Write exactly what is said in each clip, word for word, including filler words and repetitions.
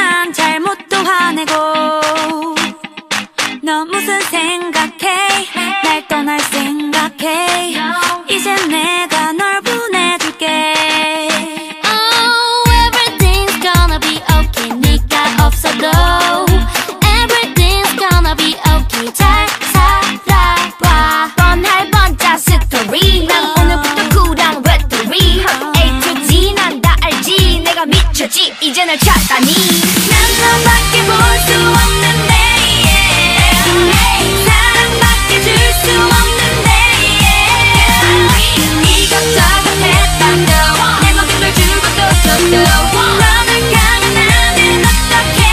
난 잘못도 화내고 너 무슨 생각해 날 떠날 생각해 이젠 내가 널 보내줄게 Oh, everything's gonna be okay 네가 없어도 Everything's gonna be okay 잘 살아봐 뻔할 뻔짜 스토리 난 오늘부터 쿨한 외톨이 A to Z 난 다 알지 내가 미쳤지 이제 널 찾다니 난 너밖에 볼 수 없는데 yeah. 사랑밖에 줄 수 없는데 yeah. 이것저것 했다고 내 모든 걸 주고 또 줬도 너를 향한 나는 어떡해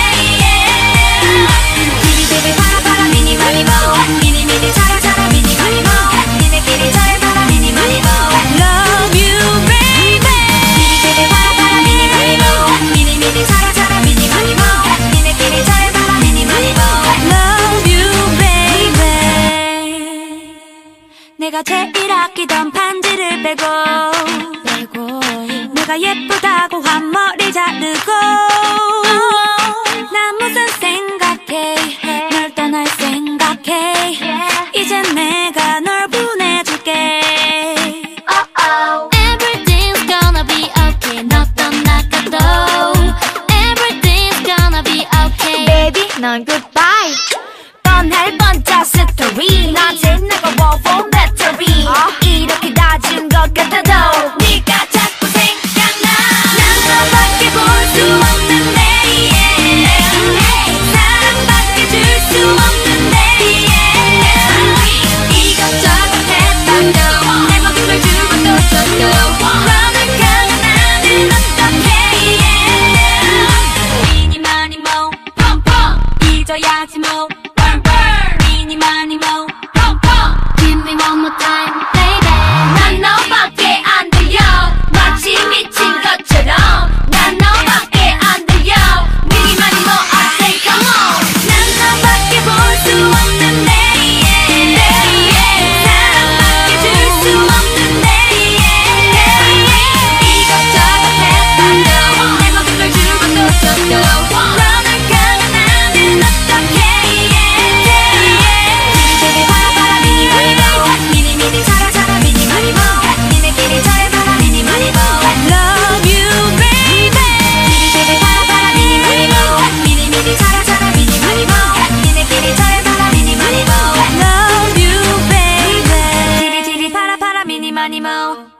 yeah. 비비비비 바라바라 미니마니모 미니미니 차라차라 미니마니모 니네끼리 잘해봐라 미니마니모 Love you baby 비비비비 바라바라 미니마니모 미니미니 차라차라 미니마니모 니네끼리 잘해봐라 미니마니모 Love you baby 내가 제일 아끼던 반지를 빼고 빼고 내가 예쁘다고 한 머리 자르고 나 무슨 생각해 널 떠날 생각해 이젠 내가 널 보내줄게 Oh, everything's gonna be okay 너 떠나가도 Everything's gonna be okay Baby 넌 goodbye 뻔할 뻔짜 스토리 낮에 내가 워폰 배터리 이렇게 낮은 것 같아도 네가 자꾸 생각나 난 너밖에 볼 수 없는데 yeah. 사랑밖에 줄 수 없는데 yeah. 이것저것 했다고 내 모든 걸 주고 또 줬도 너를 향한 나는 어떡해 yeah. 미니마니 모 펑펑 잊어야지 뭐 미니마니 모 펑펑 Give me one more time baby 난 너밖에 안 들려 마치 미친 것처럼 난 너밖에 안 들려 미니마니 모 I say come on 난 너밖에 볼 수 없는데 yeah. 사랑밖에 줄 수 없는데 yeah. 이것저것 했다고 내 모든 걸 주고 또 줬도 너를 향한 나는 어떡해 비비비비 바라바라 미니마니모 미니미니 차라차라 미니마니모 니네끼리 잘해봐라 미니마니모 Love you baby 비비비비 바라바라 미니마니모 미니미니 차라차라 미니마니모 니네끼리 잘해봐라 미니마니모 Love you baby 지리지리 바라바라 미니마니모